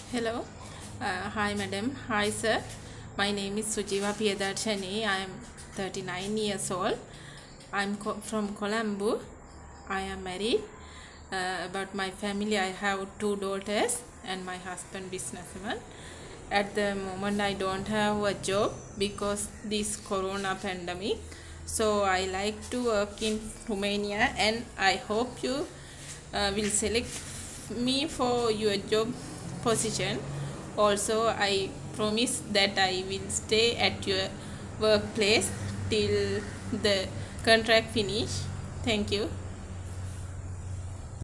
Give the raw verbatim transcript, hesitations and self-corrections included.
Hello. Uh, hi, madam. Hi, sir. My name is Sujiva Piyadarshani. I am thirty-nine years old. I am co from Colombo. I am married. Uh, about my family, I have two daughters and my husband businessman. At the moment, I don't have a job because this corona pandemic. So I like to work in Romania, and I hope you uh, will select me for your job position. Also, I promise that I will stay at your workplace till the contract finish. Thank you.